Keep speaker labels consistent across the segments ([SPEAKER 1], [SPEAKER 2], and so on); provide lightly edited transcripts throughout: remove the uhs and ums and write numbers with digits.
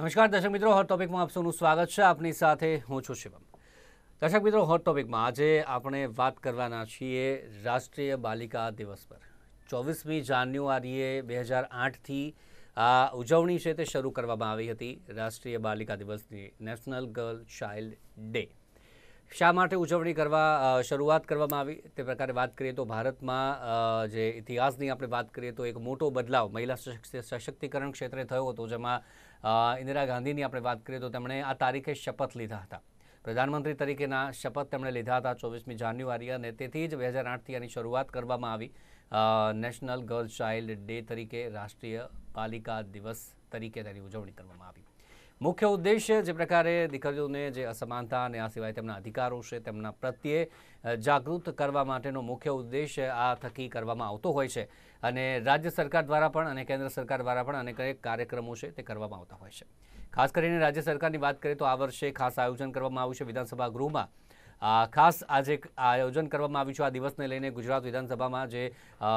[SPEAKER 1] નમસ્કાર દર્શક મિત્રો, હોટ ટોપિકમાં આપ સૌનું સ્વાગત છે. આપની સાથે હું છું શિવમ. દર્શક મિત્રો, હોટ ટોપિકમાં આજે આપણે વાત કરવાના છીએ રાષ્ટ્રીય બાલિકા દિવસ પર. 24મી જાન્યુઆરીએ 2008થી આ ઉજવણી છે તે શરૂ કરવામાં આવી હતી, રાષ્ટ્રીય બાલિકા દિવસની, નેશનલ ગર્લ ચાઇલ્ડ ડે. શા માટે ઉજવણી કરવા શરૂઆત કરવામાં આવી તે પ્રકારે વાત કરીએ તો ભારતમાં જે ઇતિહાસની આપણે વાત કરીએ તો એક મોટો બદલાવ મહિલા સશક્તિકરણ ક્ષેત્રે થયો હતો, જેમાં ઇન્દિરા ગાંધીની આપણે વાત કરીએ તો તેમણે આ તારીખે શપથ લીધા હતા. પ્રધાનમંત્રી તરીકેના શપથ તેમણે લીધા હતા 24મી જાન્યુઆરી, અને તેથી જ 2008થી આની શરૂઆત કરવામાં આવી નેશનલ ગર્લ ચાઇલ્ડ ડે તરીકે, રાષ્ટ્રીય બાલિકા દિવસ તરીકે તેની ઉજવણી કરવામાં આવી. મુખ્ય ઉદ્દેશ્ય જે પ્રકારે દીકરીઓને જે અસમાનતા અને આ સિવાય તેમના અધિકારો છે તેમના પ્રત્યે જાગૃત કરવા માટેનો મુખ્ય ઉદ્દેશ્ય આ થકી કરવામાં આવતો હોય છે, અને રાજ્ય સરકાર દ્વારા પણ અને કેન્દ્ર સરકાર દ્વારા પણ અનેક કાર્યક્રમો છે તે કરવામાં આવતા હોય છે. ખાસ કરીને રાજ્ય સરકારની વાત કરીએ તો આ વર્ષે ખાસ આયોજન કરવામાં આવ્યું છે વિધાનસભા ગૃહમાં. ખાસ આજે આયોજન કરવામાં આવ્યું છે આ દિવસને લઈને. ગુજરાત વિધાનસભામાં જે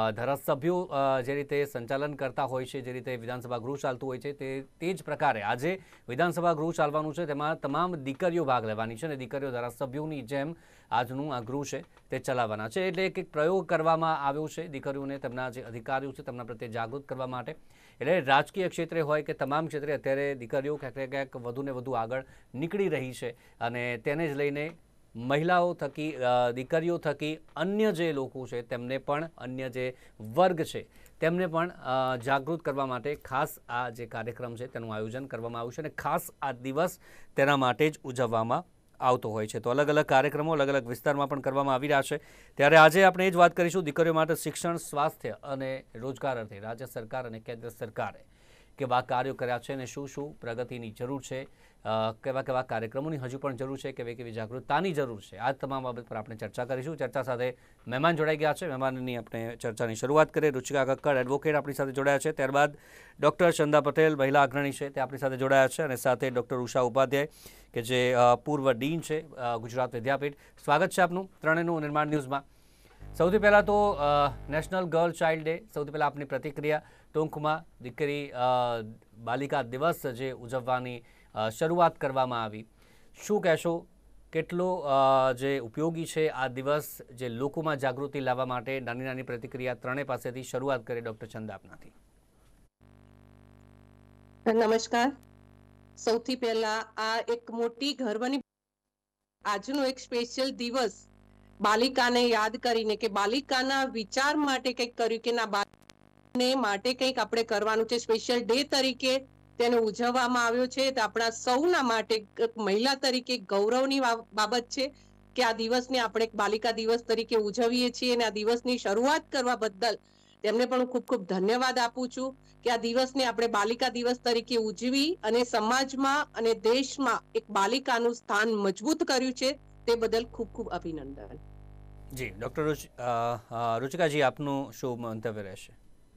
[SPEAKER 1] ધારાસભ્યો જે રીતે સંચાલન કરતા હોય છે, જે રીતે વિધાનસભા ગૃહ ચાલતું હોય છે, તે જ પ્રકારે આજે વિધાનસભા ગૃહ ચાલવાનું છે. તેમાં તમામ દીકરીઓ ભાગ લેવાની છે, અને દીકરીઓ ધારાસભ્યોની જેમ આજનું આ ગૃહ છે તે ચલાવવાના છે. એટલે એક પ્રયોગ કરવામાં આવ્યો છે દીકરીઓને તેમના જે અધિકારીઓ છે તેમના પ્રત્યે જાગૃત કરવા માટે. એટલે રાજકીય ક્ષેત્રે હોય કે તમામ ક્ષેત્રે અત્યારે દીકરીઓ ક્યાંક ક્યાંક વધુને વધુ આગળ નીકળી રહી છે, અને તેને જ લઈને મહિલાઓ થકી, દીકરીઓ થકી અન્ય જે લોકો છે તેમને પણ, અન્ય જે વર્ગ છે તેમને પણ જાગૃત કરવા માટે ખાસ આ જે કાર્યક્રમ છે તેનું આયોજન કરવામાં આવ્યું છે, અને ખાસ આ દિવસ તેના માટે જ ઉજવવામાં આવતો હોય છે. તો અલગ અલગ કાર્યક્રમો અલગ અલગ વિસ્તારમાં પણ કરવામાં આવી રહ્યા છે. ત્યારે આજે આપણે એ જ વાત કરીશું દીકરીઓ માટે શિક્ષણ, સ્વાસ્થ્ય અને રોજગાર અર્થે રાજ્ય સરકાર અને કેન્દ્ર સરકારે કેવા કાર્યો કર્યા છે અને શું શું પ્રગતિની જરૂર છે, કેવા કેવા કાર્યક્રમોની હજુ પણ જરૂર છે, કેવી કેવી જાગૃતતાની જરૂર છે. આ તમામ બાબત પર આપણે ચર્ચા કરીશું. ચર્ચા સાથે મહેમાન જોડાઈ ગયા છે. મહેમાનની આપણે ચર્ચાની શરૂઆત કરીએ. રુચિકા કક્કડ, એડવોકેટ, આપણી સાથે જોડાયા છે. ત્યારબાદ ડૉક્ટર ચંદા પટેલ, મહિલા અગ્રણી છે, તે આપણી સાથે જોડાયા છે, અને સાથે ડૉક્ટર ઉષા ઉપાધ્યાય કે જે પૂર્વ ડીન છે ગુજરાત વિદ્યાપીઠ. સ્વાગત છે આપનું ત્રણેયનું નિર્માણ ન્યૂઝમાં. સૌથી પહેલાં તો નેશનલ ગર્લ ચાઇલ્ડ ડે, સૌથી પહેલાં આપની પ્રતિક્રિયા ટૂંકમાં. દીકરી બાલિકા દિવસ જે ઉજવવાની શરૂઆત કરવામાં આવી, શું કહેશો? કેટલો જે ઉપયોગી છે આ દિવસ, જે લોકોમાં જાગૃતિ લાવવા માટે? નાની નાની પ્રતિક્રિયા ત્રણેય પાસેથી શરૂઆત કરીએ. ડૉક્ટર ચંદા, આપનાથી.
[SPEAKER 2] નમસ્કાર. સૌથી પહેલા આ એક મોટી ગર્વની, આજનો એક સ્પેશિયલ દિવસ બાલિકાને યાદ કરીને કે બાલિકાના વિચાર માટે કંઈક કર્યું, કે ના બાળકને માટે કંઈક આપણે કરવાનું છે. સ્પેશિયલ ડે તરીકે તેને ઉજવવામાં આવ્યો છે. તો આપણા સૌના માટે મહિલા તરીકે ગૌરવની બાબત છે કે આ દિવસને આપણે એક બાલિકા દિવસ તરીકે ઉજવીએ છીએ, અને આ દિવસની શરૂઆત કરવા બદલ તેમને પણ હું ખૂબ ખૂબ ધન્યવાદ આપું છું કે આ દિવસને આપણે બાલિકા દિવસ તરીકે ઉજવી અને સમાજમાં અને દેશમાં એક બાલિકાનું સ્થાન મજબૂત કર્યું છે. તે બદલ ખૂબ ખૂબ અભિનંદન.
[SPEAKER 1] જી ડૉક્ટર રુચિકાજી, આપનું શું મંતવ્ય રહેશે?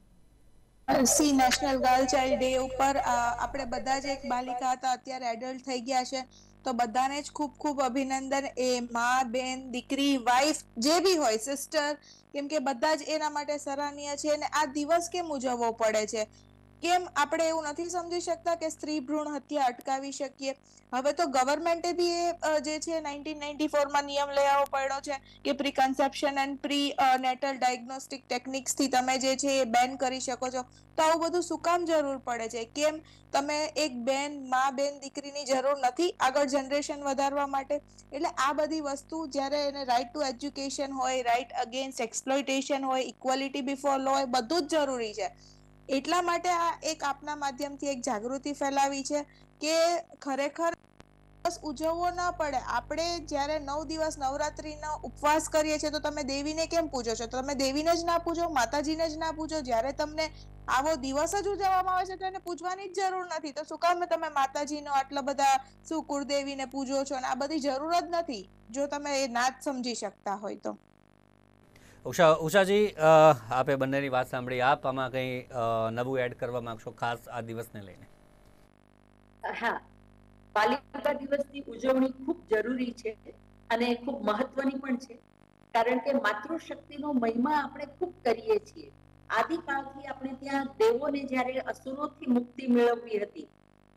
[SPEAKER 3] સી નેશનલ ગર્લ ચાઇલ્ડ ડે ઉપર આપણે બધા જ એક બાલિકા હતા, અત્યારે એડલ્ટ થઈ ગયા છે, તો બધાને જ ખૂબ ખૂબ અભિનંદન. એ માં, બેન, દીકરી, વાઇફ જે બી હોય, સિસ્ટર, કેમ કે બધા જ એના માટે સરાહનીય છે. અને આ દિવસ કેમ ઉજવવો પડે છે? કેમ આપણે એવું નથી સમજી શકતા કે સ્ત્રી ભ્રૂણ હત્યા અટકાવી શકીએ? હવે તો ગવર્મેન્ટે બી જે છે 1994માં નિયમ લઈ આવવો પડ્યો છે કે pre conception and pre natal diagnostic techniques થી તમે જે છે એ બેન કરી શકો છો. તો આવું બધું શું કામ જરૂર પડે છે? કેમ તમે એક બેન, માં, બેન, દીકરીની જરૂર નથી આગળ જનરેશન વધારવા માટે? એટલે આ બધી વસ્તુ જ્યારે એને રાઇટ ટુ એજ્યુકેશન હોય, રાઇટ અગેન્સ્ટ એક્સપ્લોઇટેશન હોય, ઇક્વાલિટી બિફોર લો હોય, બધું જ જરૂરી છે. એટલા માટે આ એક આપના માધ્યમથી એક જાગૃતિ ફેલાવી છે કે ખરેખર દિવસ ઉજવવો ના પડે. આપણે જ્યારે 9 દિવસ નવરાત્રીનો ઉપવાસ કરીએ છીએ તો તમે દેવીને કેમ પૂજો છો? તમે દેવીને જ ના પૂજો, માતાજીને જ ના પૂજો? જ્યારે તમને આવો દિવસ જ ઉજવવામાં આવે છે તો એને પૂજવાની જ જરૂર નથી. તો શું કામ તમે માતાજીનો આટલા બધા શું કુળદેવીને પૂજો છો? અને આ બધી જરૂર જ નથી, જો તમે એ ના જ સમજી શકતા હોય તો.
[SPEAKER 1] ઉષાજી, આપે બંનેની વાત સાંભળી. આપ આમાં કંઈ નવું એડ કરવા માંગશો ખાસ આ દિવસને લઈને?
[SPEAKER 4] હા, બાલિકા દિવસની ઉજવણી ખૂબ જરૂરી છે અને ખૂબ મહત્વની પણ છે, કારણ કે માતૃશક્તિનો મહિમા આપણે ખૂબ કરીએ છીએ. આદિકાળથી આપણે ત્યાં દેવોને જ્યારે અસુરોથી મુક્તિ મેળવવી હતી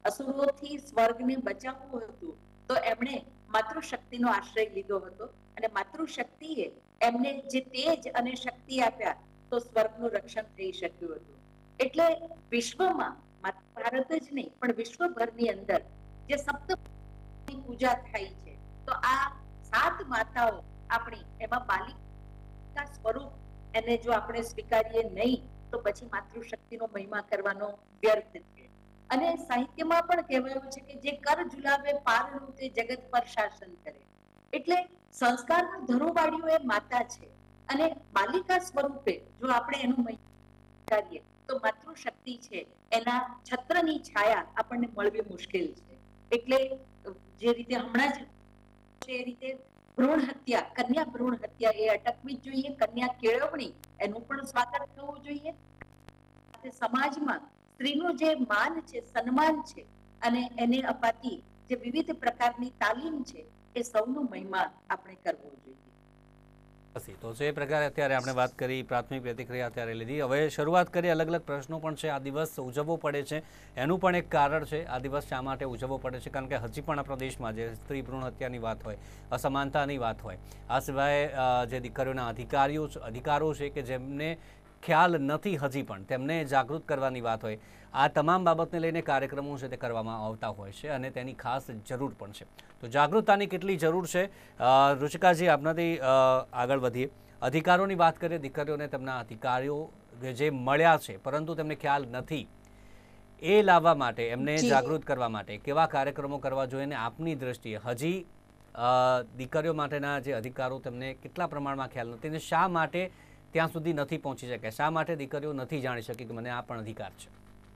[SPEAKER 4] અસુરોથી સ્વર્ગને બચાવવું હતું તો એમણે માતૃશક્તિનો આશ્રય લીધો હતો અને માતૃશક્તિએ એમને જે તેજ અને શક્તિ આપ્યા તો સ્વર્ગનું રક્ષણ થઈ શક્યું હતું. એટલે વિશ્વમાં માત્ર ભારત જ નહીં પણ વિશ્વભરની અંદર જે સપ્તની પૂજા થાય છે તો આ 7 માતાઓ આપણી એમાં બાલિકા સ્વરૂપ એને જો આપણે સ્વીકારીએ નહીં તો પછી માતૃશક્તિનો મહિમા કરવાનો વ્યર્થ છે. અને સાહિત્યમાં પણ કહેવાયું છે કે જે કર ઝુલાવે પારણું તે જગત પર શાસન કરે. એટલે સંસ્કારનું ધરોવાળીઓ એ માતા છે અને બાલિકા સ્વરૂપે જો આપણે એનું મહિમા કરીએ તો માતૃશક્તિ છે એના છત્રની છાયા આપણને મળવી મુશ્કેલ છે. એટલે જે રીતે હમણાં જ એ રીતે ભ્રૂણ હત્યા, કન્યા ભ્રૂણ હત્યા એ અટકવી જ જોઈએ. કન્યા કેળવણી એનું પણ સ્વાગત થવું જોઈએ. સમાજમાં સ્ત્રીનું જે માન છે, સન્માન છે અને એને અપાતી જે વિવિધ પ્રકારની તાલીમ છે એ સૌનો મહિમા આપણે કરવો જોઈએ.
[SPEAKER 1] તો જે પ્રકારે અત્યારે આપણે વાત કરી, પ્રાથમિક પ્રતિક્રિયા અત્યારે લીધી. હવે શરૂઆત કરી, અલગ અલગ પ્રશ્નો પણ છે. આ દિવસ ઉજવવો પડે છે એનું પણ એક કારણ છે. આ દિવસ શા માટે ઉજવવો પડે છે? કારણ કે હજી પણ આપણા દેશમાં જે સ્ત્રી ભ્રૂણ હત્યાની વાત હોય, અસમાનતાની વાત હોય, આ સિવાય જે દીકરીઓના અધિકારો છે કે જેમને ખ્યાલ નથી હજી પણ, તેમને જાગૃત કરવાની વાત હોય, આ તમામ બાબતને લઈને કાર્યક્રમો છે તે કરવામાં આવતા હોય છે અને તેની ખાસ જરૂર પણ છે. તો જાગૃતતાની કેટલી જરૂર છે, રુચિકાજી આપનાથી આગળ વધીએ. અધિકારોની વાત કરીએ, દીકરીઓને તેમના અધિકારો જે મળ્યા છે પરંતુ તેમને ખ્યાલ નથી, એ લાવવા માટે, એમને જાગૃત કરવા માટે કેવા કાર્યક્રમો કરવા જોઈએ અને આપની દ્રષ્ટિએ હજી દીકરીઓ માટેના જે અધિકારો તેમને કેટલા પ્રમાણમાં ખ્યાલ નથી અને શા માટે ત્યાં સુધી નથી પહોંચી શકે? શા માટે દીકરીઓ નથી જાણી શકી કે મને આ પણ અધિકાર છે?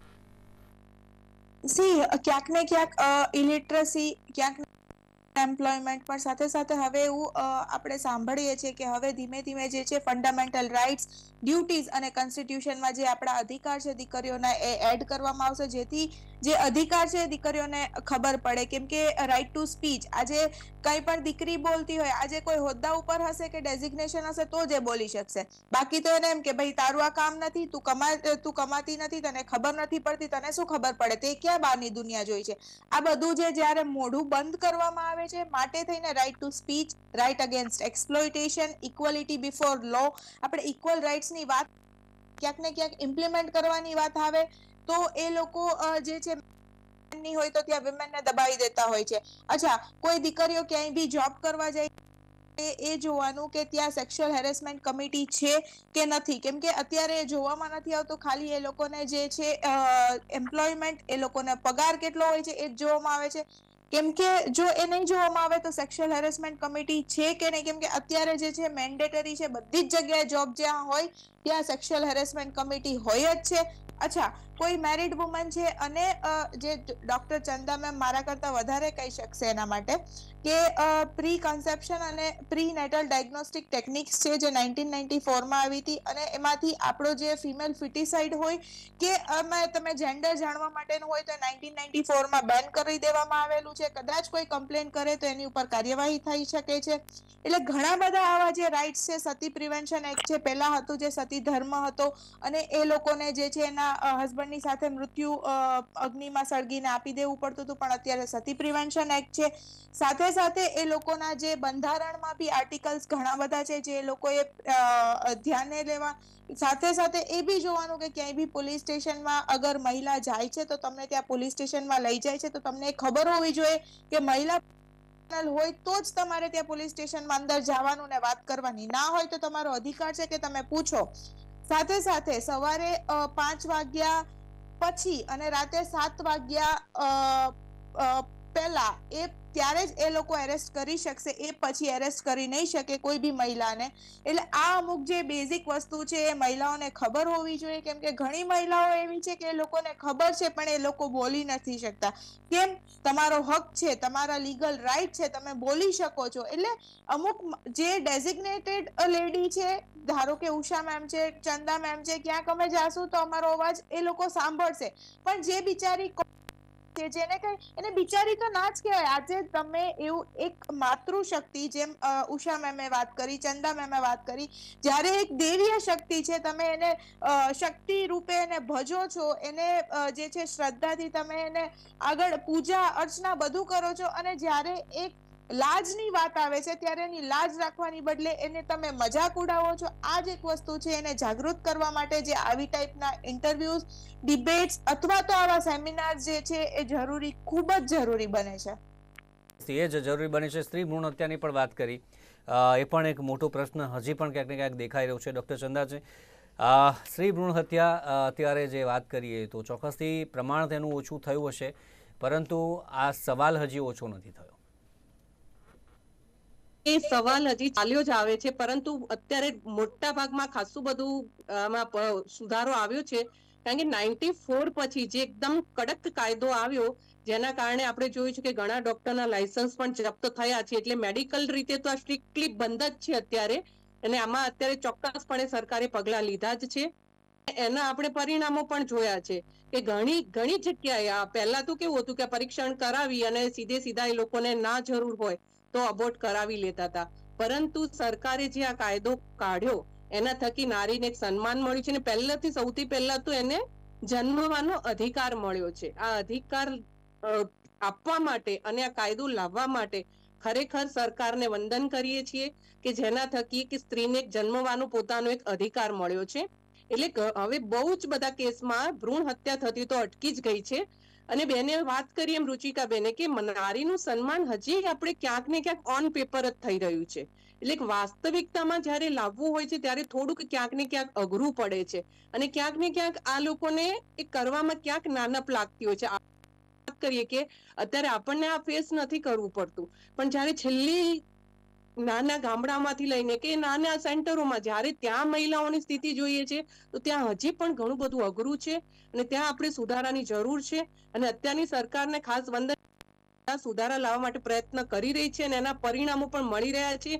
[SPEAKER 3] ક્યાંક ને ક્યાંક ઇલિટરસી, ક્યાંક એમ્પ્લોયમેન્ટ પણ સાથે સાથે હવે એવું આપણે સાંભળીએ છીએ કે હવે ધીમે ધીમે જે છે ફંડામેન્ટલ રાઇટ્સ, ડ્યુટીઝ અને કોન્સ્ટિટ્યુશનમાં જે આપણા અધિકાર છે દીકરીઓના એ એડ કરવામાં આવશે, જેથી જે અધિકાર છે દીકરીઓને ખબર પડે. કેમ કે રાઇટ ટુ સ્પીચ, આજે કંઈ પણ દીકરી બોલતી હોય, આજે કોઈ હોદ્દા ઉપર હશે કે ડેઝિગ્નેશન હશે તો જ એ બોલી શકશે. બાકી તો એને એમ કે ભાઈ તારું આ કામ નથી, તું કમાતી નથી, તને ખબર નથી પડતી, તને શું ખબર પડે, તે ક્યાં બહારની દુનિયા જોઈ છે. આ બધું જે જ્યારે મોઢું બંધ કરવામાં આવે છે, માટે થઈને right to speech, right against exploitation, equality before law, આપણે ઇક્વલ રાઇટ્સની વાત ક્યાંક ને ક્યાંક ઇમ્પ્લિમેન્ટ કરવાની વાત આવે તો એ લોકો જે છે ની હોય તો ત્યાં વિમેનને દબાવી દેતા હોય છે. અચ્છા, કોઈ દીકરીઓ ક્યાંય બી જોબ કરવા જાય એ જોવાનું કે ત્યાં સેક્સ્યુઅલ હેરેસમેન્ટ કમિટી છે કે નથી. કેમ કે અત્યારે જોવામાં નથી આવતો, ખાલી એ લોકોને જે છે એમ્પ્લોયમેન્ટ, એ લોકોને પગાર કેટલો હોય છે એ જ જોવામાં આવે છે. કેમ કે જો એ નહીં જોવામાં આવે તો સેક્સ્યુઅલ હેરેસમેન્ટ કમિટી છે કે નહીં, કેમ કે અત્યારે જે છે મેન્ડેટરી છે, બધી જ જગ્યાએ જોબ જ્યાં હોય ત્યાં સેક્સ્યુઅલ હેરેસમેન્ટ કમિટી હોય જ છે. અચ્છા, કોઈ મેરિડ વુમન છે અને જે ડોક્ટર ચંદા મેમ મારા કરતા વધારે કહી શકશે એના માટે કે પ્રી કન્સેપ્શન અને પ્રી નેટલ ડાયગ્નોસ્ટિક ટેકનિક્સ છે જે 1994માં આવી હતી અને એમાંથી આપણો જે ફિમેલ ફિટિસાઇડ હોય કે તમે જેન્ડર જાણવા માટેનું હોય તો 1994માં બેન કરી દેવામાં આવેલું છે. કદાચ કોઈ કમ્પ્લેન કરે તો એની ઉપર કાર્યવાહી થઈ શકે છે. એટલે ઘણા બધા આવા જે રાઇટ્સ છે, સતી પ્રિવેન્શન એક્ટ છે, પહેલા હતું જે સતી ધર્મ હતો અને એ લોકોને જે છે એના હસબન્ડની સાથે મૃત્યુ અગ્નિમાં સળગીને આપી દેવું પડતું હતું, પણ અત્યારે સતી પ્રિવેન્શન એક્ટ છે. સાથે સાથે એ લોકોના જે બંધારણમાં બી આર્ટિકલ્સ ઘણા બધા છે જે એ લોકોએ ધ્યાને લેવા. સાથે સાથે એ બી જોવાનું કે ક્યાંય બી પોલીસ સ્ટેશનમાં અગર મહિલા જાય છે તો તમને ત્યાં પોલીસ સ્ટેશનમાં લઈ જાય છે તો તમને ખબર હોવી જોઈએ કે મહિલા હોય તો જ તમારે ત્યાં પોલીસ સ્ટેશનમાં અંદર જવાનું ને વાત કરવાની. ના હોય તો તમારો અધિકાર છે કે તમે પૂછો. સાથે સાથે સવારે 5 વાગ્યા પછી અને રાતે 7 વાગ્યા પહેલા એ ત્યારે જ એ લોકો એરેસ્ટ કરી શકશે, એ પછી એરેસ્ટ કરી નહીં શકે કોઈ બી મહિલાને. એટલે આ અમુક જે બેઝિક વસ્તુ છે એ મહિલાઓને ખબર હોવી જોઈએ. કેમ કે ઘણી મહિલાઓ એવી છે કે એ લોકોને ખબર છે પણ એ લોકો બોલી નથી શકતા. કેમ? તમારો હક છે, તમારા લીગલ રાઇટ છે, તમે બોલી શકો છો. એટલે અમુક જે ડેઝિગ્નેટેડ લેડી છે, ધારો કે ઉષા મેમ છે, ચંદા મેમ છે, ક્યાંક અમે જાશું તો અમારો અવાજ એ લોકો સાંભળશે, પણ જે બિચારી કે જેને કઈ એને બિચારી તો ના જ કહેવાય. આજે તમે એવું એક માતૃશક્તિ, જેમ ઉષા મેમે વાત કરી, ચંદા મેમે વાત કરી, જ્યારે એક દેવીય શક્તિ છે, તમે એને શક્તિ રૂપે એને ભજો છો, એને જે છે શ્રદ્ધાથી તમે એને આગળ પૂજા અર્ચના બધું કરો છો, અને જ્યારે એક લાજની વાત આવે છે ત્યારે એની લાજ રાખવાની બદલે એને તમે મજાક ઉડાવો છો. આ જ એક વસ્તુ છે, એને જાગૃત કરવા માટે જે આવી ટાઈપના ઇન્ટરવ્યુઝ, ડિબેટ્સ અથવા તો આવા સેમિનાર જે છે એ જરૂરી, ખૂબ જ જરૂરી બને છે.
[SPEAKER 1] એ જ જરૂરી બને છે. સ્ત્રી ભ્રૂણ હત્યાની પણ વાત કરી, એ પણ એક મોટો પ્રશ્ન હજી પણ ક્યાંક ને ક્યાંક દેખાઈ રહ્યો છે. ડૉક્ટર ચંદાજી, સ્ત્રી ભ્રૂણ હત્યા અત્યારે જે વાત કરીએ તો ચોક્કસથી પ્રમાણ તેનું ઓછું થયું હશે, પરંતુ આ સવાલ હજી ઓછો નથી થયો.
[SPEAKER 2] એ સવાલ હજી ચાલ્યો જ આવે છે, પરંતુ અત્યારે મોટા ભાગમાં ખાસું બધું આમાં સુધારો આવ્યો છે. કારણ કે 94 પછી જે એકદમ કડક કાયદો આવ્યો, જેના કારણે આપણે જોયું છે કે ઘણા ડોક્ટરના લાયસન્સ પણ જપ્ત થયા છે. એટલે મેડિકલ રીતે તો આ સ્ટ્રિક્ટલી બંધ જ છે અત્યારે, અને આમાં અત્યારે ચોક્કસપણે સરકારે પગલા લીધા જ છે. એના આપણે પરિણામો પણ જોયા છે કે ઘણી જગ્યાએ પહેલા તો કેવું હતું કે પરીક્ષણ કરાવી અને સીધા એ લોકોને ના જરૂર હોય તો અબોર્ટ કરાવી લેતા હતા. પરંતુ સરકારે જે આ કાયદો કાઢ્યો એના થકી નારીને એક સન્માન મળ્યું છે, અને પહેલાથી સૌથી પહેલા તો એને જન્મવાનો અધિકાર મળ્યો છે. આ અધિકાર આપવા માટે અને આ કાયદો લાવવા માટે ખરેખર સરકારને વંદન કરીએ છીએ કે જેના થકી કે સ્ત્રીને જન્મવાનો પોતાનો એક અધિકાર મળ્યો છે. એટલે હવે બહુ જ બધા કેસમાં ભ્રૂણ હત્યા થતી તો અટકી જ ગઈ છે. અને બેને વાત કરી એમ, રુચિકા બેને, કે નારીનું સન્માન હજી આપણે ક્યાંક ને ક્યાંક ઓન પેપર જ થઈ રહ્યું છે. એટલે વાસ્તવિકતામાં જ્યારે લાવવું હોય છે ત્યારે થોડુંક ક્યાંક ને ક્યાંક અઘરું પડે છે, અને ક્યાંક ને ક્યાંક આ લોકોને એ કરવામાં ક્યાંક નાનપ લાગતી હોય છે. વાત કરીએ કે અત્યારે આપણને આ ફેસ નથી કરવું પડતું, પણ જ્યારે છેલ્લી નાના ગામડામાંથી લઈને કે નાના સેન્ટરોમાં જ્યારે ત્યાં મહિલાઓની સ્થિતિ જોઈએ છે તો ત્યાં હજી પણ ઘણું બધું અઘરું છે, અને ત્યાં આપણે સુધારાની જરૂર છે. અને અત્યારની સરકારને ખાસ વંદન, સુધારા લાવવા માટે પ્રયત્ન કરી રહી છે, અને એના પરિણામો પણ મળી રહ્યા છે.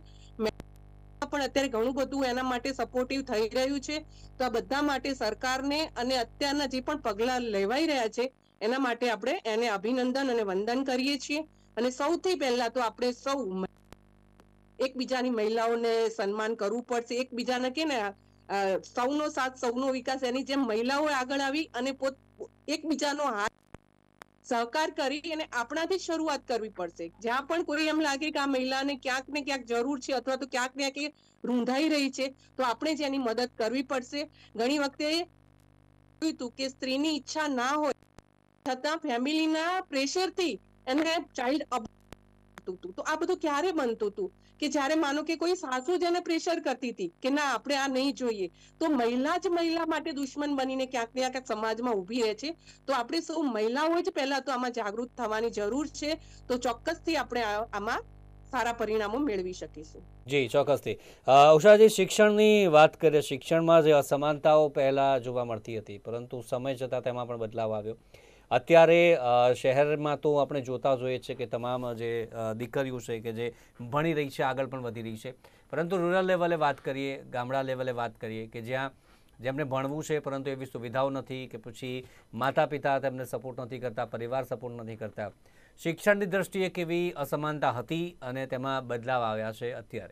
[SPEAKER 2] પણ અત્યારે ઘણું બધું એના માટે સપોર્ટિવ થઈ રહ્યું છે. તો આ બધા માટે સરકારને અને અત્યારના જે પણ પગલા લેવાઈ રહ્યા છે એના માટે આપણે એને અભિનંદન અને વંદન કરીએ છીએ. અને સૌથી પહેલા તો આપણે સૌ એકબીજાની મહિલાઓને સન્માન કરવું પડશે. એકબીજાને કે ને સૌનો સાથ સૌનો વિકાસ, એની જેમ મહિલાઓ આગળ આવી અને એકબીજાનો હાથ સહકાર કરી અને આપણાથી શરૂઆત કરવી પડશે. જ્યાં પણ કોઈ એમ લાગે કે આ મહિલાને ક્યાંક ને ક્યાંક જરૂર છે અથવા તો ક્યાંક ને ક્યાંક રૂંધાઈ રહી છે, તો આપણે જ એની મદદ કરવી પડશે. ઘણી વખતે જોયું હતું કે સ્ત્રીની ઈચ્છા ના હોય છતાં ફેમિલીના પ્રેશરથી એને ચાઇલ્ડ તો આ બધું ક્યારે બનતું હતું કે જ્યારે માનો કે કોઈ સાસુ જ એને પ્રેશર કરતી હતી કે ના આપણે આ નહીં જોઈએ, તો મહિલા જ મહિલા માટે દુશ્મન બનીને ક્યાંક ને ક્યાંક સમાજમાં ઊભી રહે છે. તો આપણે સૌ મહિલાઓ જ પહેલા તો આમાં જાગૃત થવાની જરૂર છે. તો ચોક્કસથી આપણે આમાં સારા પરિણામો મેળવી શકીશું.
[SPEAKER 1] જી, ચોક્કસથી. ઉષાજી, શિક્ષણની વાત કરીએ. શિક્ષણમાં જે અસમાનતાઓ પહેલાં જોવા મળતી હતી, પરંતુ સમય જતાં તેમાં પણ બદલાવ આવ્યો. અત્યારે શહેરમાં તો આપણે જોતા જોઈએ છે કે તમામ જે દીકરીઓ છે કે જે ભણી રહી છે, આગળ પણ વધી રહી છે, પરંતુ રૂરલ લેવલે વાત કરીએ, ગામડા લેવલે વાત કરીએ કે જ્યાં જેમને ભણવું છે પરંતુ એવી સુવિધાઓ નથી, કે પછી માતા પિતા તેમને સપોર્ટ નથી કરતા, પરિવાર સપોર્ટ નથી કરતા. શિક્ષણની દ્રષ્ટિએ કેવી અસમાનતા હતી અને તેમાં બદલાવ આવ્યા છે અત્યારે?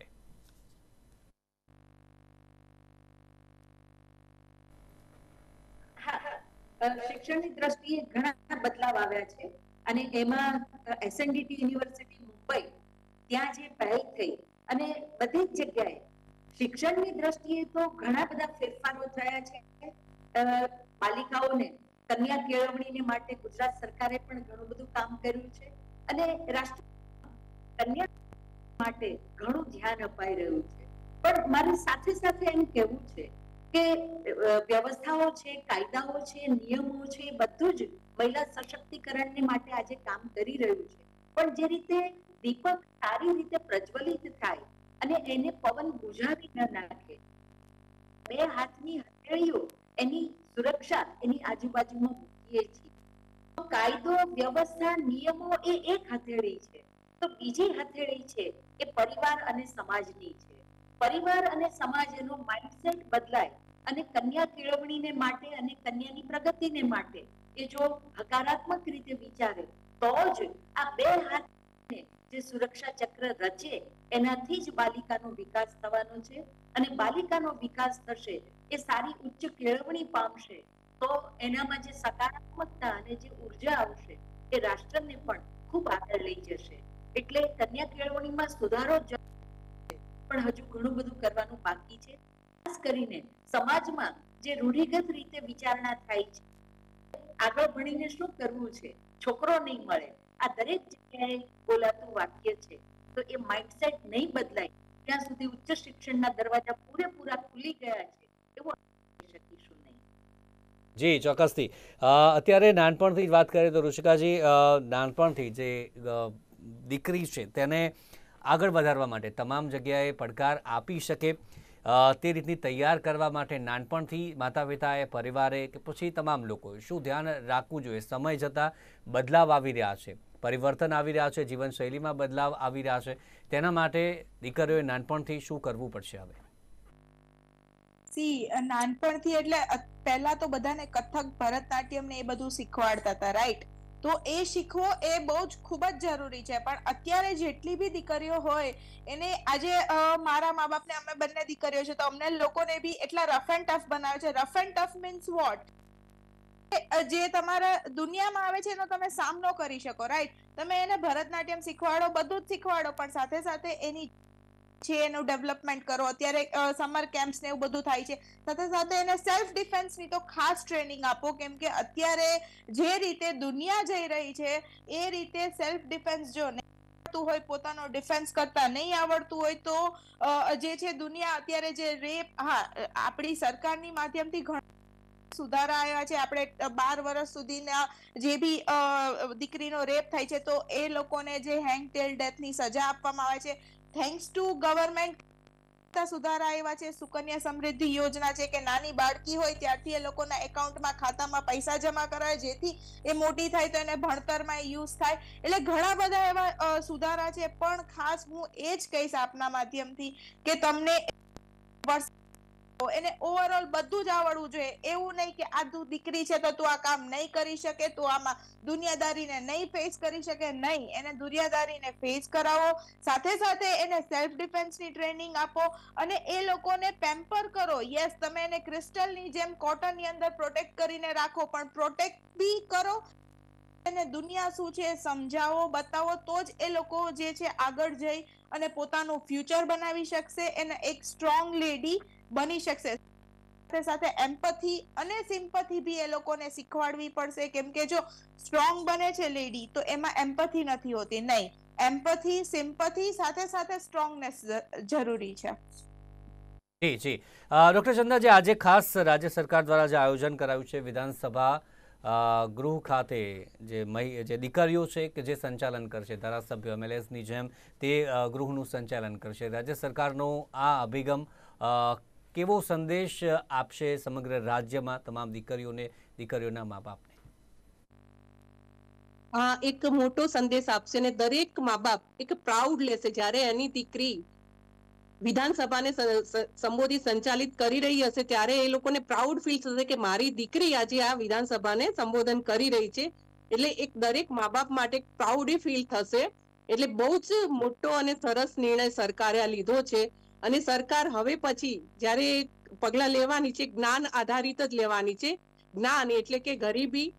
[SPEAKER 4] શિક્ષણની દ્રષ્ટિએ ઘણા બદલાવ આવ્યા છે, અને એમાં એસએનડીટી યુનિવર્સિટી મુંબઈ ત્યાં જે પહેલ થઈ અને બધી જ જગ્યાએ શિક્ષણની દ્રષ્ટિએ તો ઘણા બધા ફેરફારો થયા છે. બાલિકાઓને કન્યા કેળવણીને માટે ગુજરાત સરકારે પણ ઘણું બધું કામ કર્યું છે, અને રાષ્ટ્ર કન્યા માટે ઘણું ધ્યાન અપાઈ રહ્યું છે. પણ મારી સાથે સાથે એમ કહેવું છે કે વ્યવસ્થાઓ છે, કાયદાઓ છે, નિયમો છે, બધું જ મહિલા સશક્તિકરણને માટે આજે કામ કરી રહ્યું છે. પણ જે રીતે દીપક સારી રીતે પ્રજ્વલિત થાય અને એને પવન બુઝાવી ન નાખે, બે હાથની હથેળીઓ એની સુરક્ષા એની આજુબાજુમાં મૂકીએ છીએ. તો કાયદો, વ્યવસ્થા, નિયમો એ એક હથેળી છે, તો બીજી હથેળી છે એ પરિવાર અને સમાજની છે. પરિવાર અને સમાજનો માઇન્ડસેટ બદલાય અને કન્યા કેળવણીને માટે અને કન્યાની પ્રગતિને માટે કે જો હકારાત્મક રીતે વિચારે તો જ આ બે હાથને જે સુરક્ષા ચક્ર રચે એનાથી જ બાલિકાનો વિકાસ થવાનો છે અને બાલિકાનો વિકાસ થશે એ સારી ઉચ્ચ કેળવણી પામશે તો એનામાં જે સકારાત્મકતા અને જે ઉર્જા આવશે એ રાષ્ટ્રને પણ ખૂબ આગળ લઈ જશે. એટલે કન્યા કેળવણીમાં સુધારો પણ હજુ ઘણું બધું કરવાનું બાકી છે. ખાસ કરીને સમાજમાં જે રૂઢિગત રીતે વિચારણા થાય છે આગળ ભણીને શું કરવું છે, છોકરો નહીં મળે, આ દરેક જગ્યાએ બોલાતું વાક્ય છે. તો એ માઇન્ડસેટ નહીં બદલાય ત્યાં સુધી ઉચ્ચ શિક્ષણના દરવાજા પૂરેપૂરા ખુલી ગયા છે એવું શકીશું નહીં.
[SPEAKER 1] જી ચોક્કસથી. અત્યારે નાનપણથી જ વાત કરીએ તો ઋષિકાજી, નાનપણથી જે દીકરી છે તેને આગળ વધારવા માટે તમામ જગ્યાએ પડકાર આપી શકે તે રીતની તૈયાર કરવા માટે નાનપણથી માતા પિતાએ, પરિવારે કે પછી તમામ લોકોએ શું ધ્યાન રાખવું જોઈએ? સમય જતાં બદલાવ આવી રહ્યા છે, પરિવર્તન આવી રહ્યા છે, જીવનશૈલીમાં બદલાવ આવી રહ્યા છે, તેના માટે દીકરીઓએ નાનપણથી શું કરવું પડશે? હવે
[SPEAKER 3] નાનપણથી એટલે પહેલા તો બધાને કથક, ભરતનાટ્યમ ને એ બધું શીખવાડતા હતા, રાઈટ? તો એ શીખવો એ બહુ જ ખૂબ જ જરૂરી છે. પણ અત્યારે જેટલી બી દીકરીઓ હોય એને આજે મારા મા બાપને, અમે બંને દીકરીઓ છે તો અમને લોકોને બી એટલા રફ એન્ડ ટફ બનાવે છે. Rough and tough means what? જે તમારા દુનિયામાં આવે છે એનો તમે સામનો કરી શકો, રાઈટ? તમે એને ભરતનાટ્યમ શીખવાડો, બધું જ શીખવાડો, પણ સાથે સાથે એની છે એનું ડેવલપમેન્ટ કરો. અત્યારે સમર કેમ્પ્સ ને એવું બધું થાય છે. સાથે સાથે એને સેલ્ફ ડિફેન્સ ની તો ખાસ ટ્રેનિંગ આપો, કેમ કે અત્યારે જે રીતે દુનિયા જઈ રહી છે એ રીતે સેલ્ફ ડિફેન્સ જો નહીં આવડતું હોય, પોતાનો ડિફેન્સ કરતા નહીં આવડતું હોય તો જે છે દુનિયા અત્યારે જે રેપ, આપણી સરકારની માધ્યમથી ઘણા સુધારા આવ્યા છે. આપણે 12 વર્ષ સુધીના જે બી દીકરીનો રેપ થાય છે તો એ લોકોને જે હેંગ ટેલ ડેથની સજા આપવામાં આવે છે. થેન્ક્સ ટુ ગવર્મેન્ટ સુધારા આવ્યા છે. સુકન્યા સમૃદ્ધિ યોજના છે કે નાની બાળકી હોય ત્યારથી એ લોકોના એકાઉન્ટમાં, ખાતામાં પૈસા જમા કરાવે જેથી એ મોટી થાય તો એને ભણતરમાં યુઝ થાય. એટલે ઘણા બધા એવા સુધારા છે. પણ ખાસ હું એ જ કહીશ આપના માધ્યમથી કે તમને એને ઓવરઓલ બધું જ આવડવું જોઈએ. એવું નહીં કે આ તું દીકરી છે તો તું આ કામ નહીં કરી શકે, તું આમાં દુનિયાદારીને નહીં ફેસ કરી શકે. નહીં, એને દુનિયાદારીને ફેસ કરાવો, સાથે સાથે એને સેલ્ફ ડિફેન્સની ટ્રેનિંગ આપો અને એ લોકોને પેમ્પર કરો. યસ, તમે એને ક્રિસ્ટલની જેમ કોટનની અંદર પ્રોટેક્ટ કરીને રાખો, પણ પ્રોટેક્ટ બી કરો, એને દુનિયા શું છે સમજાવો, બતાવો, તો જ એ લોકો જે છે આગળ જઈ અને પોતાનું ફ્યુચર બનાવી શકશે, એને એક સ્ટ્રોંગ લેડી બની શકશે. સાથે સાથે એમ્પથી અને સિમ્પથી બી એ લોકોને શીખવાડવી પડશે, કેમ કે જો સ્ટ્રોંગ બને છે લેડી તો એમાં એમ્પથી નથી હોતી. નહીં, એમ્પથી, સિમ્પથી સાથે સાથે સ્ટ્રોંગનેસ જરૂરી છે.
[SPEAKER 1] જી જી. ડૉક્ટર ચંદાજી, આજે ખાસ રાજ્ય સરકાર દ્વારા જે આયોજન કરાયું છે વિધાનસભા ગૃહ ખાતે, જે દીકરીઓ છે કે જે સંચાલન કરશે, ધારાસભ્ય એમએલએસની જેમ તે ગૃહનું સંચાલન કરશે, રાજ્ય સરકારનો આ અભિગમ કેવો સંદેશ આપશે સમગ્ર રાજ્યમાં તમામ દીકરીઓને, દીકરીઓના મા બાપને?
[SPEAKER 2] આ એક મોટો સંદેશ આપશે ને દરેક મા બાપ એક પ્રાઉડ લેશે જ્યારે એની દીકરી વિધાનસભાને સંબોધિત, સંચાલિત કરી રહી હશે ત્યારે એ લોકોને પ્રાઉડ ફીલ થશે કે મારી દીકરી આજે આ વિધાનસભાને સંબોધન કરી રહી છે. એટલે એક દરેક મા બાપ માટે પ્રાઉડી ફીલ થશે. એટલે બહુ જ મોટો અને સરસ નિર્ણય સરકારે આ લીધો છે. અને સરકાર હવે પછી જ્યારે પગલા લેવાની છે, જ્ઞાન આધારિત જ લેવાની છે. જ્ઞાન એટલે કે ગરીબી,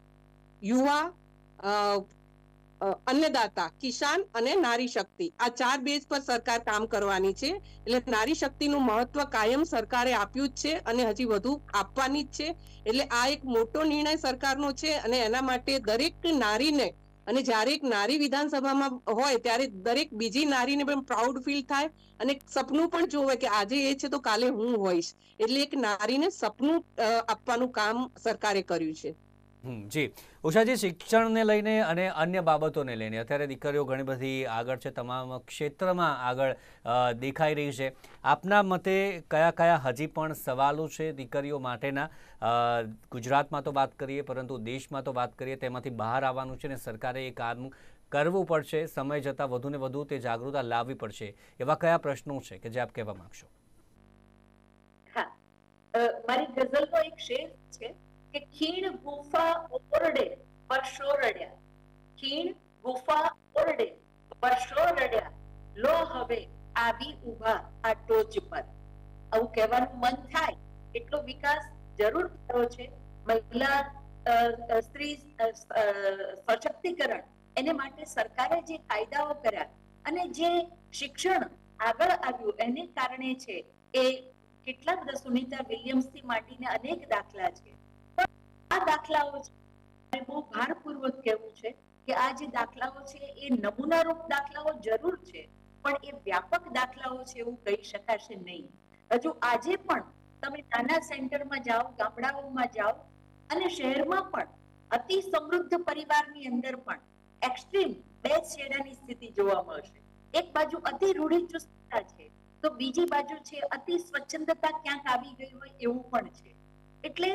[SPEAKER 2] યુવા, અન્નદાતા, કિસાન અને નારી શક્તિ, આ 4 બેઝ પર સરકાર કામ કરવાની છે. એટલે નારી શક્તિનું મહત્વ કાયમ સરકારે આપ્યું જ છે અને હજી વધુ આપવાની જ છે. એટલે આ એક મોટો નિર્ણય સરકારનો છે અને એના માટે દરેક નારીને, અને જ્યારે એક નારી વિધાનસભામાં હોય ત્યારે દરેક બીજી નારીને પણ પ્રાઉડ ફીલ થાય અને સપનું પણ જોવે કે આજે એ છે તો કાલે હું હોઈશ. એટલે એક નારીને સપનું આપવાનું કામ સરકારે કર્યું છે.
[SPEAKER 1] જી ઉષાજી, શિક્ષણને લઈને અને અન્ય બાબતોને લઈને અત્યારે દીકરીઓ ઘણી બધી આગળ છે, તમામ ક્ષેત્રમાં આગળ દેખાઈ રહી છે. આપના મતે કયા કયા હજી પણ સવાલો છે દીકરીઓ માટેના? ગુજરાતમાં તો વાત કરીએ, પરંતુ દેશમાં તો વાત કરીએ, તેમાંથી બહાર આવવાનું છે ને સરકારે એ કામ કરવું પડશે. સમય જતાં વધુ ને વધુ તે જાગૃતતા લાવવી પડશે. એવા કયા પ્રશ્નો છે કે જે આપ કહેવા માંગશો?
[SPEAKER 4] મારી ગઝલનો એક શેર છે કે ખીણ ગુફા ઓરડે વર્ષો રડ્યા, ખીણ ગુફા ઓરડે વર્ષો રડ્યા, લો હવે આવી ઉભા આ ટોચ પર. આવું કહેવાનું મન થાય એટલો વિકાસ જરૂર થયો છે. મહિલા સ્ત્રી સશક્તિકરણ એને માટે સરકારે જે કાયદાઓ કર્યા અને જે શિક્ષણ આગળ આવ્યું એને કારણે છે એ કેટલા બધા સુનિતા વિલિયમ્સ થી માંડીને અનેક દાખલા છે. આ દાખલાઓ છે બહુ ભારપૂર્વક કહેવું છે કે આ જે દાખલાઓ છે એ નમૂનારૂપ દાખલાઓ જરૂર છે, પણ એ વ્યાપક દાખલાઓ છે એવું કહી શકાશે નહીં. હજુ આજે પણ તમે નાના સેન્ટરમાં જાઓ, ગામડાઓમાં જાઓ અને શહેરમાં પણ અતિ સમૃદ્ધ પરિવારની અંદર પણ એક્સ્ટ્રીમ બે છેડાની સ્થિતિ જોવા મળશે. એક બાજુ અતિ રૂઢિચુસ્તતા છે તો બીજી બાજુ છે અતિ સ્વચ્છંદતા ક્યાંક આવી ગઈ હોય એવું પણ છે. એટલે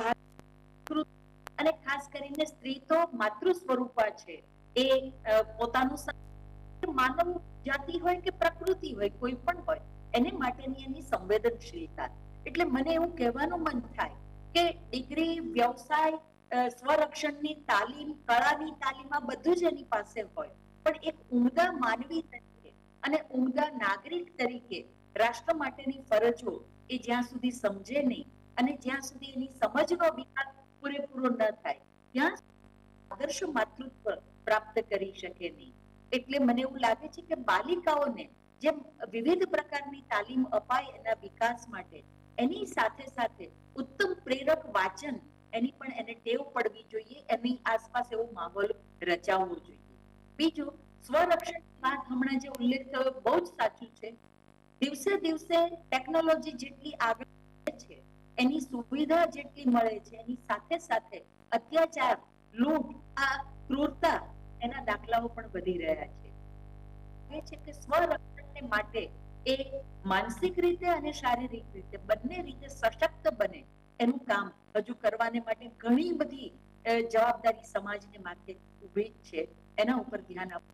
[SPEAKER 4] અને ખાસ કરીને સ્ત્રી તો માતૃ સ્વરૂપા છે. એ પોતાનું માનવ જાતિ હોય કે પ્રકૃતિ હોય કોઈ પણ હોય એને માટેની એની સંવેદનશીલતા. એટલે મને એવું કહેવાનું મન થાય કે ડિગ્રી, વ્યવસાય, સ્વરક્ષણની તાલીમ, કળાની તાલીમ આ બધું જ એની પાસે હોય, પણ એક ઉમદા માનવી તરીકે અને ઉમદા નાગરિક તરીકે રાષ્ટ્ર માટેની ફરજો એ જ્યાં સુધી સમજે નહીં અને જ્યાં સુધી એની સમજનો વિકાસ પૂરેપૂરો ન થાય ત્યાં આદર્શ માતૃત્વ પ્રાપ્ત કરી શકે નહીં. એટલે મને એવું લાગે છે કે બાલિકાઓને જેમ વિવિધ પ્રકારની તાલીમ અપાય એના વિકાસ માટે, એની સાથે સાથે ઉત્તમ પ્રેરક વાચન એની પણ એને ટેવ પડવી જોઈએ, એની આસપાસ એવો માહોલ રચાવવો જોઈએ. બીજું, સ્વરક્ષણ વાત હમણાં જે ઉલ્લેખ થયો બહુ જ સાચું છે. દિવસે દિવસે ટેકનોલોજી જેટલી આગળ છે, એની સુવિધા જેટલી મળે છે, એની સાથે સાથે અત્યાચાર, લૂંટ, આ ક્રૂરતા એના દાખલાઓ પણ વધી રહ્યા છે. એ છે કે સ્વરક્ષણને માટે એ માનસિક રીતે અને શારીરિક રીતે બંને રીતે સશક્ત બને એનું કામ હજુ કરવાને માટે ઘણી બધી જવાબદારી સમાજને માથે ઊભી છે. એના ઉપર ધ્યાન આપવું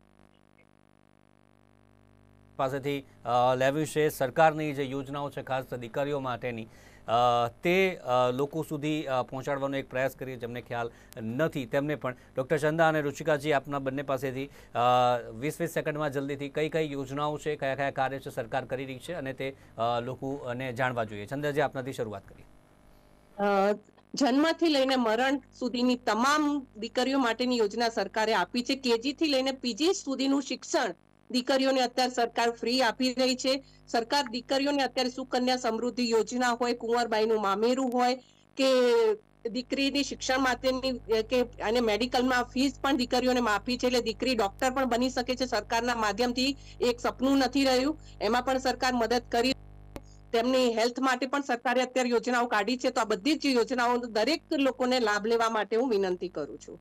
[SPEAKER 1] પાસેથી લેવી છે. સરકારની જે યોજનાઓ છે ખાસ દીકરીઓ માટેની તે લોકો સુધી પહોંચાડવાનો એક પ્રયાસ કરીએ જેમને ખ્યાલ નથી તેમને પણ. ડૉક્ટર ચંદા અને રુચિકાજી, આપના બંને પાસેથી 20 સેકન્ડમાં જલ્દીથી કઈ કઈ યોજનાઓ છે, કયા કયા કાર્ય છે સરકાર કરી રહી છે અને તે લોકોને જાણવા જોઈએ. ચંદાજી, આપનાથી શરૂઆત કરીએ.
[SPEAKER 2] જન્મથી લઈને મરણ સુધીની તમામ દીકરીઓ માટેની યોજના સરકારે આપી છે. કેજી થી લઈને પીજી સુધીનું શિક્ષણ દીકરીઓને અત્યારે સરકાર ફ્રી આપી રહી છે. સરકાર દીકરીઓને અત્યારે સુકન્યા સમૃદ્ધિ યોજના હોય, કુંવરબાઈનું મામેરું હોય કે દીકરીની શિક્ષણ માટેની કે અને મેડિકલમાં ફીસ પણ દીકરીઓને માફી છે. એટલે દીકરી ડોક્ટર પણ બની શકે છે સરકારના માધ્યમથી. એક સપનું નથી રહ્યું, એમાં પણ સરકાર મદદ કરી. તેમની હેલ્થ માટે પણ સરકારે અત્યારે યોજનાઓ કાઢી છે. તો આ બધી જ યોજનાઓ દરેક લોકોને લાભ લેવા માટે હું વિનંતી કરું છું.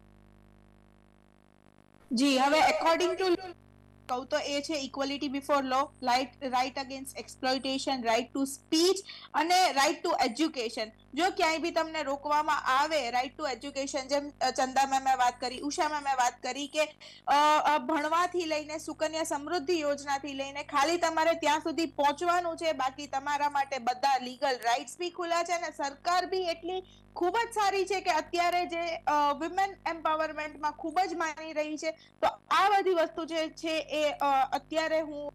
[SPEAKER 3] જી, હવે એકોર્ડિંગ ટુ કહું તો એ છે equality before law, right against exploitation, right to speech અને રાઇટ ટુ એજ્યુકેશન. જો ક્યાંય બી તમને રોકવામાં આવે, રાઇટ ટુ એજ્યુકેશન, જેમ ચંદા મેમે વાત કરી, ઉષા મેમે વાત કરી કે ભણવાથી લઈને સુકન્યા સમૃદ્ધિ યોજનાથી લઈને ખાલી તમારે ત્યાં સુધી પહોંચવાનું છે, બાકી તમારા માટે બધા લીગલ રાઇટ્સ બી ખુલ્લા છે. અને સરકાર બી એટલી ખૂબ જ સારી છે કે અત્યારે જે વિમેન એમ્પાવરમેન્ટમાં ખૂબ જ માની રહી છે. તો આ બધી વસ્તુ જે છે એ અત્યારે હું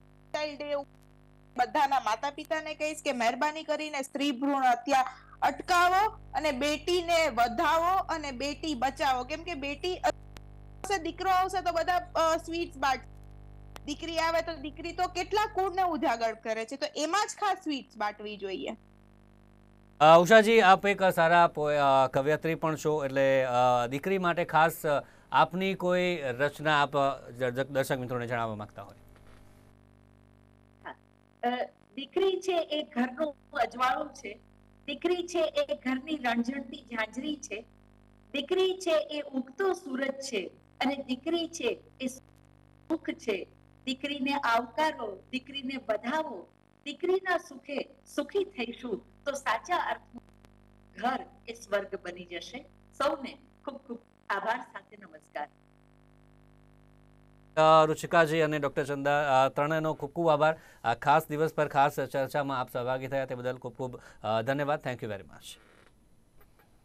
[SPEAKER 3] બધાના માતા પિતાને કહીશ કે મહેરબાની કરીને સ્ત્રી ભ્રૂણ હત્યા અટકાવો અને બેટીને વધાવો અને બેટી બચાવો. કેમ કે બેટી દીકરો આવશે તો બધા સ્વીટ્સ બાટ, દીકરી આવે તો દીકરી તો કેટલા કુળને ઉજાગર કરે છે, તો એમાં જ ખાસ સ્વીટ્સ બાટવી જોઈએ.
[SPEAKER 1] ઉષાજી, આપ એક સારા કવયત્રી પણ છો, એટલે દીકરી માટે ખાસ આપની કોઈ રચના આપ દર્શક મિત્રોને જણાવવા માંગતા હોય?
[SPEAKER 4] દીકરી છે એ ઘરનું અજવાળું છે, દીકરી છે એ ઘરની રણઝણતી ઝાંઝરી છે, દીકરી છે એ ઉગતો સૂરજ છે અને દીકરી છે એ સુખ છે. દીકરીને આવકારો, દીકરીને વધાવો, દીકરીના સુખે સુખી થઈશું તો સાચા અર્થમાં ઘર એ સ્વર્ગ બની જશે. સૌને ખૂબ ખૂબ આભાર સાથે નમસ્કાર.
[SPEAKER 1] રુચિકાજી અને ડૉક્ટર ચંદા, ત્રણેયનો ખૂબ ખૂબ આભાર. આ ખાસ દિવસ પર ખાસ ચર્ચામાં આપ સહભાગી થયા તે બદલ ખૂબ ખૂબ ધન્યવાદ. Thank you very much.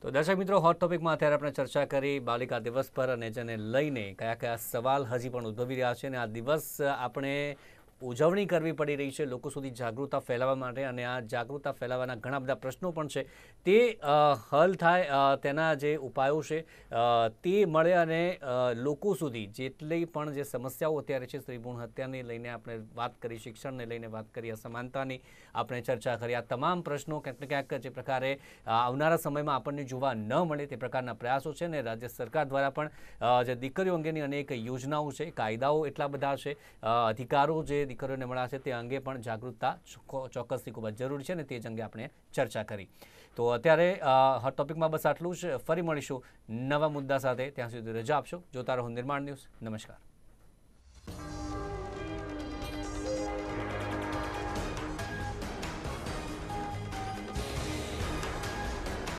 [SPEAKER 1] તો દર્શક મિત્રો, હોટ ટોપિકમાં અત્યારે આપણે ચર્ચા કરી બાલિકા દિવસ પર અને જેને લઈને કયા કયા સવાલ હજી પણ ઉદ્ભવી રહ્યા છે અને આ દિવસ આપણે ઉજવણી કરવી પડી રહી છે લોકો સુધી જાગૃતતા ફેલાવવા માટે અને આ જાગૃતતા ફેલાવવાના ઘણા બધા પ્રશ્નો પણ છે તે હલ થાય તેના જે ઉપાયો છે તે મળે અને લોકો સુધી જેટલી પણ જે સમસ્યાઓ અત્યારે છે સ્ત્રી ભ્રૂણ હત્યાને લઈને આપણે વાત કરી, શિક્ષણને લઈને વાત કરી, અસમાનતાની આપણે ચર્ચા કરી, આ તમામ પ્રશ્નો ક્યાંક ને ક્યાંક જે પ્રકારે આવનારા સમયમાં આપણને જોવા ન મળે તે પ્રકારના પ્રયાસો છે ને રાજ્ય સરકાર દ્વારા પણ જે દીકરીઓ અંગેની અનેક યોજનાઓ છે, કાયદાઓ એટલા બધા છે, અધિકારો જે દીકરીઓને મળ્યા છે તે અંગે પણ જાગૃતતા ચોક્કસથી ખૂબ જ જરૂરી છે ને તે જ અંગે આપણે ચર્ચા કરી. તો અત્યારે હોટ ટોપિકમાં બસ આટલું જ. ફરી મળીશું નવા મુદ્દા સાથે. ત્યાં સુધી રજા આપશો. જોતા રહો નિર્માણ ન્યૂઝ. નમસ્કાર.